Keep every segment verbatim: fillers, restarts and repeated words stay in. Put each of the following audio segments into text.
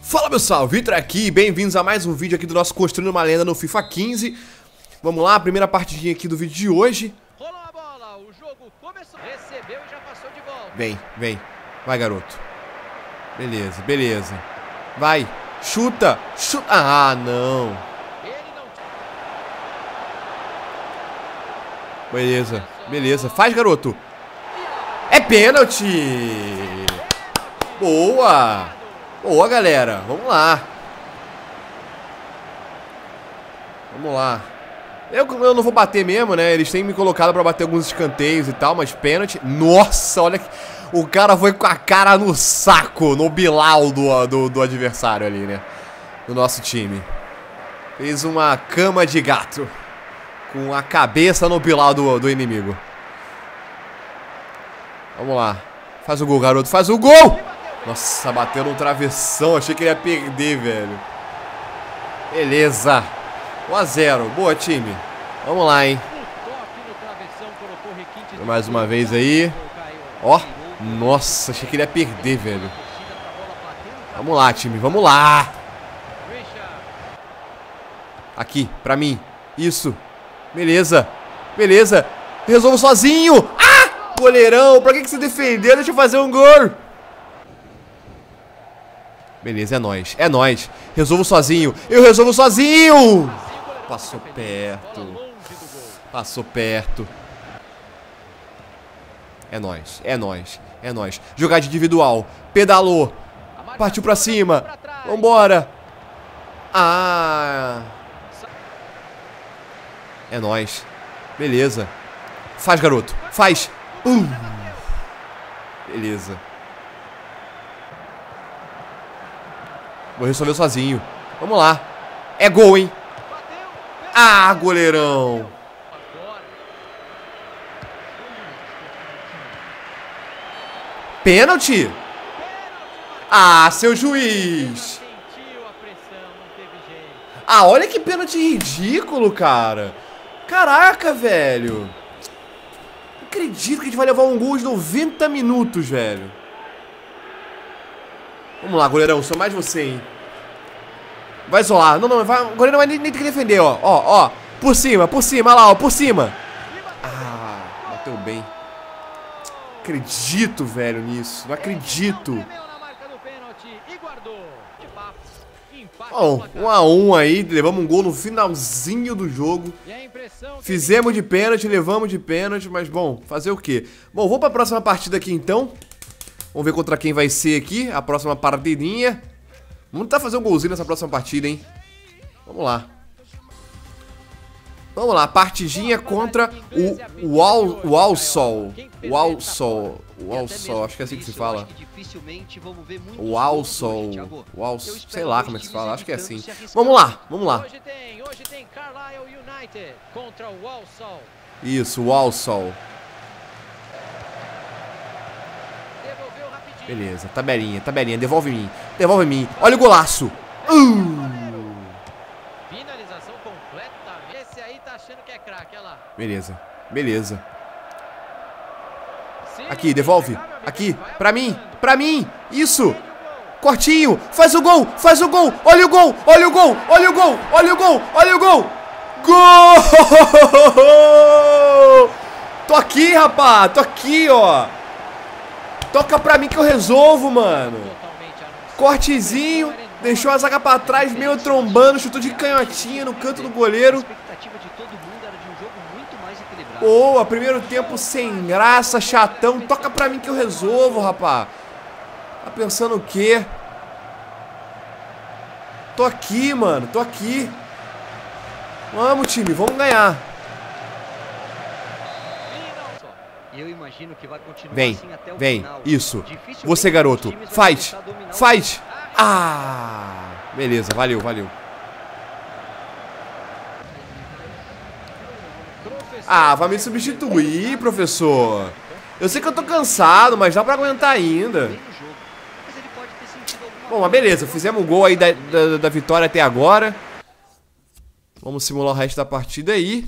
Fala pessoal, Vitor aqui, bem-vindos a mais um vídeo aqui do nosso Construindo uma Lenda no FIFA quinze. Vamos lá, primeira partidinha aqui do vídeo de hoje. Rolou a bola, o jogo começou. Recebeu e já passou de volta. Vem, vem, vai garoto. Beleza, beleza. Vai, chuta, chuta. Ah, não. Ele não... Beleza, beleza, faz garoto. É pênalti. Boa. Boa, galera, vamos lá. Vamos lá. Eu, eu não vou bater mesmo, né? Eles têm me colocado pra bater alguns escanteios e tal, mas pênalti. Nossa, olha que... O cara foi com a cara no saco, no bilau do, do, do adversário ali, né? Do nosso time. Fez uma cama de gato. Com a cabeça no bilau do, do inimigo. Vamos lá. Faz o gol, garoto, faz o gol! Nossa, bateu no travessão, achei que ele ia perder, velho. Beleza. um a zero, boa time. Vamos lá, hein. Mais uma vez aí. Ó, nossa, achei que ele ia perder, velho. Vamos lá, time, vamos lá. Aqui, pra mim. Isso. Beleza. Beleza. Resolvo sozinho. Ah, goleirão, pra que que você defendeu? Deixa eu fazer um gol. Beleza, é nóis, é nóis. Resolvo sozinho, eu resolvo sozinho. Passou perto. Passou perto. É nóis, é nóis, é nóis. Jogada individual, pedalou. Partiu pra cima, vambora. Ah. É nóis. Beleza. Faz, garoto, faz. uh. Beleza. Vou resolver sozinho. Vamos lá. É gol, hein? Ah, goleirão. Pênalti? Ah, seu juiz. Ah, olha que pênalti ridículo, cara. Caraca, velho. Não acredito que a gente vai levar um gol aos noventa minutos, velho. Vamos lá, goleirão, sou mais você, hein. Vai isolar. Não, não, vai, o goleiro não vai nem, nem ter que defender, ó. Ó, ó. Por cima, por cima, olha lá, ó, por cima. Ah, bateu bem. Não acredito, velho, nisso. Não acredito. Bom, um a um aí, levamos um gol no finalzinho do jogo. Fizemos de pênalti, levamos de pênalti, mas bom, fazer o quê? Bom, vou pra próxima partida aqui então. Vamos ver contra quem vai ser aqui, a próxima partidinha. Vamos tentar fazer um golzinho nessa próxima partida, hein? Vamos lá. Vamos lá, partidinha contra o Walsall. Walsall. Walsall, acho que é assim que se fala. Walsall. Walsall, sei lá como é que se fala, acho que é assim. Vamos lá, vamos lá. Isso, Walsall. Beleza, tabelinha, tabelinha, devolve em mim, devolve em mim. Olha o golaço. Uh! Finalização completa. Esse aí tá achando que é craque, olha lá. Beleza, beleza. Aqui, devolve. Aqui, pra mim, pra mim. Isso. Cortinho, faz o gol, faz o gol. Olha o gol, olha o gol, olha o gol, olha o gol, olha o gol. Gol! Tô aqui, rapaz, tô aqui, ó. Toca pra mim que eu resolvo, mano. Cortezinho, deixou a zaga pra trás, meio trombando, chutou de canhotinha no canto do goleiro. Boa, primeiro tempo sem graça, chatão. Toca pra mim que eu resolvo, rapá. Tá pensando o quê? Tô aqui, mano, tô aqui. Vamos, time, vamos ganhar. Eu imagino que vai continuar vem, assim até o vem, final. Isso. Você, garoto, faz, faz. Ah, beleza, valeu, valeu. Ah, vai me substituir, professor. Eu sei que eu tô cansado, mas dá pra aguentar ainda. Bom, mas beleza, fizemos o gol aí da, da, da vitória até agora. Vamos simular o resto da partida aí.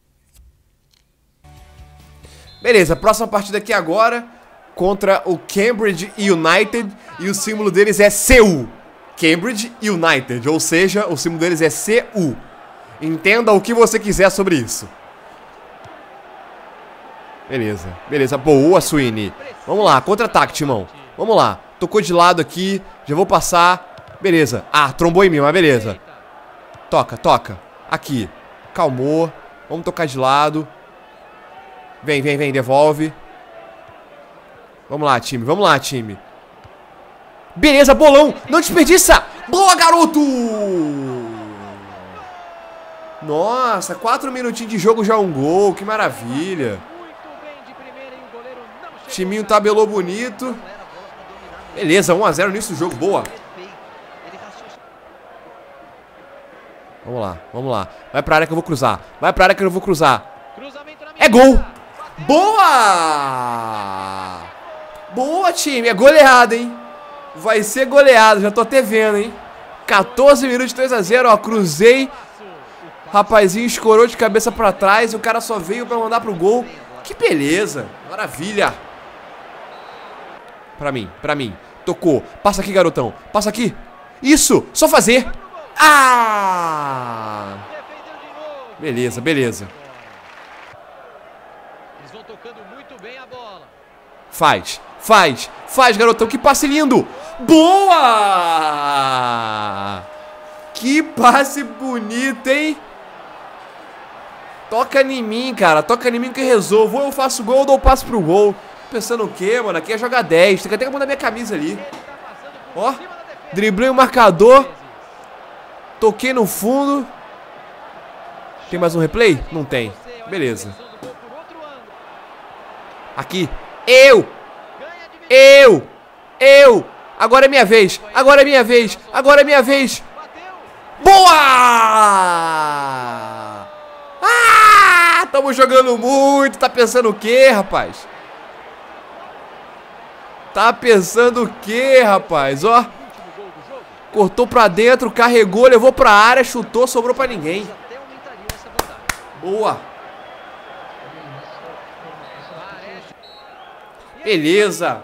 Beleza, próxima partida aqui agora contra o Cambridge United. E o símbolo deles é C U. Cambridge United, ou seja, o símbolo deles é C U. Entenda o que você quiser sobre isso. Beleza, beleza, boa, Sweeney. Vamos lá, contra-ataque, Timão. Vamos lá, tocou de lado aqui, já vou passar. Beleza, ah, trombou em mim, mas beleza. Toca, toca, aqui. Calmou, vamos tocar de lado. Vem, vem, vem, devolve. Vamos lá, time, vamos lá, time. Beleza, bolão, não desperdiça. Boa, garoto. Nossa, quatro minutinhos de jogo já um gol, que maravilha. Timinho tabelou bonito. Beleza, um a zero no início do jogo, boa. Vamos lá, vamos lá. Vai pra área que eu vou cruzar. Vai pra área que eu vou cruzar. É gol. Boa. Boa, time, é goleada, hein. Vai ser goleada, já tô até vendo, hein. quatorze minutos, três a zero, ó, cruzei. Rapazinho escorou de cabeça pra trás e o cara só veio pra mandar pro gol. Que beleza, maravilha. Pra mim, pra mim. Tocou, passa aqui, garotão. Passa aqui, isso, só fazer. Ah! Beleza, beleza. Eles vão tocando muito bem a bola. Faz, faz, faz, garotão, que passe lindo. Boa! Que passe bonito, hein? Toca em mim, cara. Toca em mim que eu resolvo. Ou eu faço gol ou dou passo pro gol. Pensando o quê, mano? Aqui é jogar dez. Tem que até que mandar minha camisa ali. Ó. Driblei o marcador. Toquei no fundo. Tem mais um replay? Não tem. Beleza. Aqui. Eu. Eu. Eu. Agora é minha vez. Agora é minha vez. Agora é minha vez. Boa! Ah! Tamo jogando muito. Tá pensando o quê, rapaz? Tá pensando o quê, rapaz? Ó. Cortou pra dentro, carregou, levou pra área, chutou, sobrou pra ninguém. Boa. Beleza.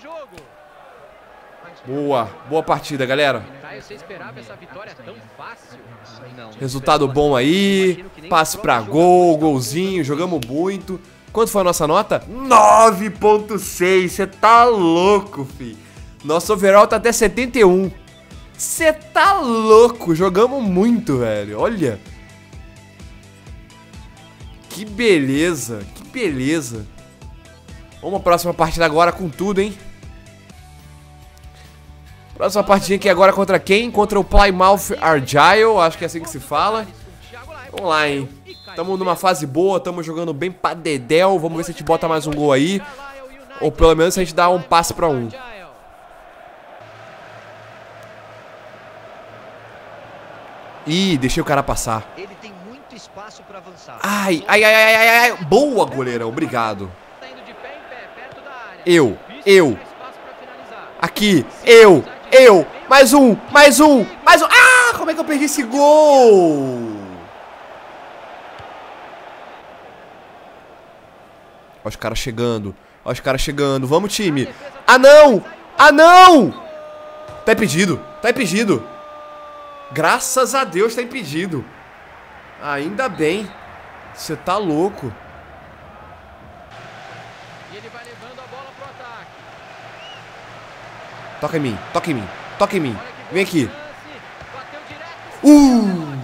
Boa. Boa partida, galera. Você esperava essa vitória tão fácil? Não. Resultado bom aí. Passe pra gol, golzinho, jogamos muito. Quanto foi a nossa nota? nove ponto seis. Você tá louco, fi. Nosso overall tá até setenta e um. Você tá louco. Jogamos muito, velho. Olha. Que beleza. Que beleza. Vamos pra próxima partida agora com tudo, hein? Próxima partida aqui agora contra quem? Contra o Plymouth Argyle. Acho que é assim que se fala. Vamos lá, hein? Tamo numa fase boa, tamo jogando bem pra dedéu. Vamos ver se a gente bota mais um gol aí. Ou pelo menos se a gente dá um passe pra um. Ih, deixei o cara passar. Ele tem muito espaço pra avançar. Ai, ai, ai, ai, ai, ai. Boa, goleirão, obrigado. Eu, eu. Aqui, eu, eu. Mais um, mais um, mais um. Ah, como é que eu perdi esse gol? Olha os caras chegando. Olha os caras chegando. Vamos, time. Ah, não! Ah, não! Tá impedido. Tá impedido. Graças a Deus tá impedido. Ainda bem. Você tá louco. E ele vai levando a bola pro ataque. Toca em mim. Toca em mim. Toca em mim. Vem aqui. Uh!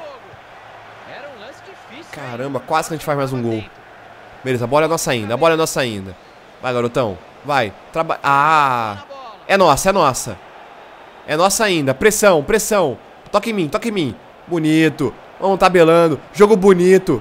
Caramba, quase que a gente faz mais um gol. Beleza, a bola é nossa ainda. A bola é nossa ainda. Vai, garotão. Vai. Traba... Ah! É nossa, é nossa. É nossa ainda. Pressão, pressão. Toca em mim, toca em mim. Bonito. Vamos tabelando. Jogo bonito.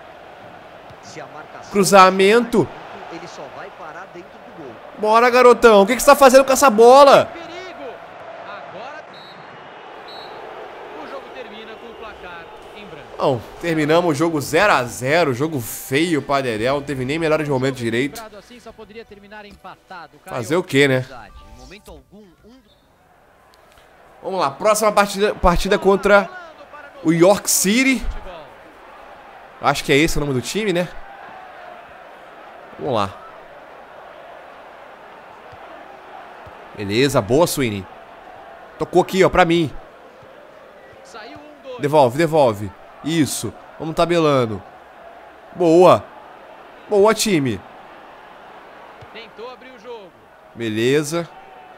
Cruzamento. Ele só vai parar dentro do gol. Bora, garotão. O que, que você tá fazendo com essa bola? Perigo. Agora o jogo termina com o placar em branco. Bom, terminamos o jogo zero a zero. Jogo feio pra Dedéu. Não teve nem melhor de momento direito. Assim só poderia terminar empatado. Fazer o que, né? Em momento algum, um... Vamos lá, próxima partida, partida contra o York City. Acho que é esse o nome do time, né? Vamos lá. Beleza, boa, Sweeney. Tocou aqui, ó, pra mim. Saiu um, dois. Devolve, devolve. Isso. Vamos tabelando. Boa. Boa, time. Tentou abrir o jogo. Beleza.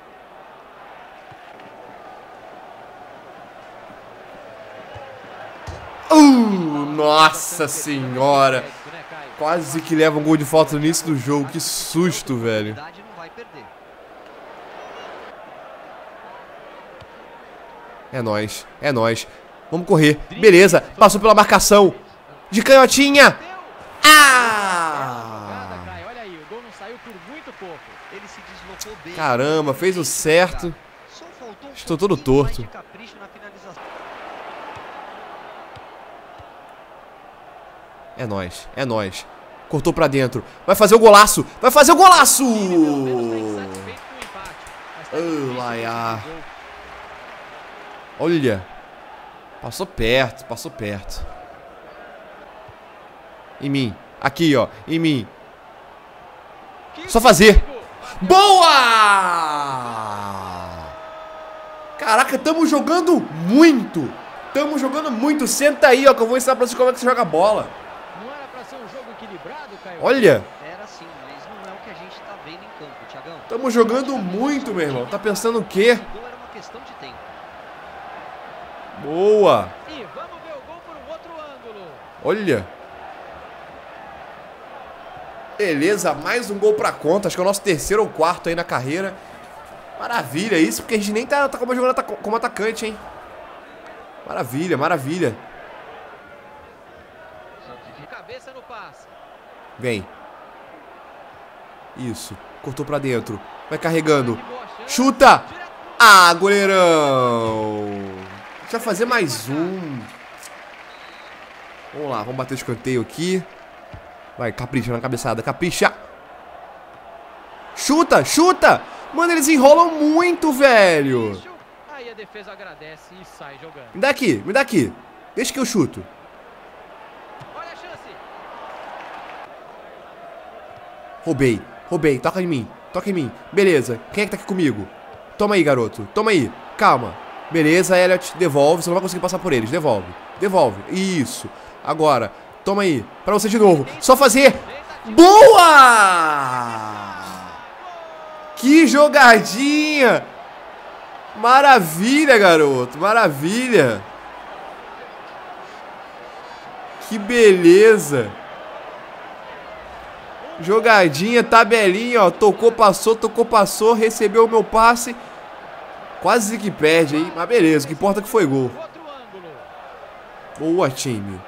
Uh, nossa senhora. Quase que leva um gol de falta no início do jogo. Que susto, velho. Não vai perder. É nóis, é nóis. Vamos correr. Beleza, passou pela marcação. De canhotinha. Ah! Olha aí, o gol não saiu por muito pouco. Ele se deslocou bem. Caramba, fez o certo. Só faltou um Estou todo pouquinho mais torto. de capricho na finalização. É nóis, é nóis. Cortou pra dentro. Vai fazer o golaço. Vai fazer o golaço! Pelo menos tá insatisfeito com o empate. Mas tá Oh, difícil Laia. esse jogo. Olha. Passou perto, passou perto. Em mim. Aqui, ó. Em mim. Que Só fazer. perigo. Boa! Caraca, tamo jogando muito. Tamo jogando muito. Senta aí, ó, que eu vou ensinar pra você como é que você joga bola. Não era pra ser um jogo equilibrado, Caio? Olha. Era assim, mas não é o que a gente tá vendo em campo, Thiagão. Tamo jogando muito, meu irmão. Tá pensando o quê? Esse gol era uma questão de tempo. Boa. E vamos ver o gol por um outro ângulo. Olha. Beleza, mais um gol pra conta. Acho que é o nosso terceiro ou quarto aí na carreira. Maravilha isso, porque a gente nem tá, tá como jogando atac como atacante, hein. Maravilha, maravilha. Cabeça no passe. Vem. Isso, cortou pra dentro. Vai carregando. Que boa chance. Chuta. Direto. Ah, goleirão. Deixa eu fazer mais um. Vamos lá, vamos bater o escanteio aqui. Vai, capricha na cabeçada, capricha. Chuta, chuta. Mano, eles enrolam muito, velho. Bicho. Aí a defesa agradece e sai jogando. Me dá aqui, me dá aqui. Deixa que eu chuto. Olha a chance. Roubei, roubei, toca em mim, toca em mim. Beleza, quem é que tá aqui comigo? Toma aí, garoto, toma aí, calma. Beleza, Elliot, devolve, você não vai conseguir passar por eles, devolve, devolve, isso. Agora, toma aí, pra você de novo, só fazer. Boa! Que jogadinha! Maravilha, garoto, maravilha. Que beleza. Jogadinha, tabelinha, ó. Tocou, passou, tocou, passou. Recebeu o meu passe. Quase que perde, hein? Mas beleza, o que importa é que foi gol. Outro ângulo. Boa, time.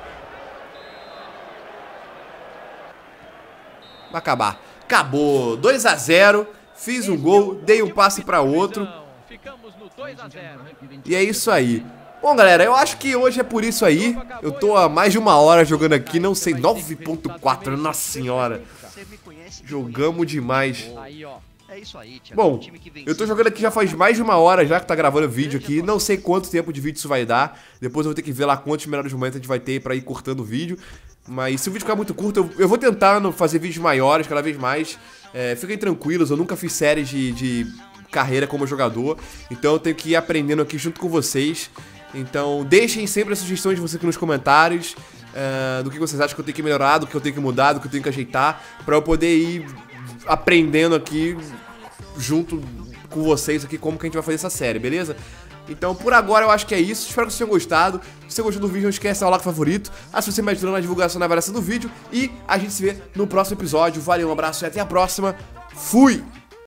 Vai acabar. Acabou. dois a zero. Fiz um gol, dei um passe pra outro. Ficamos no dois a zero. E é isso aí. Bom, galera, eu acho que hoje é por isso aí. Eu tô há mais de uma hora jogando aqui, não sei, nove ponto quatro, nossa senhora. Você me conhece. Jogamos demais. Aí, ó. É isso aí, Thiago. Bom, Um time que eu tô venceu. jogando aqui já faz mais de uma hora já que tá gravando o vídeo aqui. Não sei quanto tempo de vídeo isso vai dar. Depois eu vou ter que ver lá quantos melhores momentos a gente vai ter pra ir cortando o vídeo. Mas se o vídeo ficar muito curto, eu, eu vou tentando fazer vídeos maiores, cada vez mais. É, fiquem tranquilos, eu nunca fiz séries de, de carreira como jogador. Então eu tenho que ir aprendendo aqui junto com vocês. Então deixem sempre as sugestões de vocês aqui nos comentários. Uh, do que vocês acham que eu tenho que melhorar, do que eu tenho que mudar, do que eu tenho que ajeitar, pra eu poder ir aprendendo aqui junto com vocês aqui como que a gente vai fazer essa série, beleza? Então por agora eu acho que é isso, espero que vocês tenham gostado. Se você gostou do vídeo, não esquece de dar o like favorito, ativa você me ajudando na divulgação na avaliação do vídeo. E a gente se vê no próximo episódio. Valeu, um abraço e até a próxima. Fui!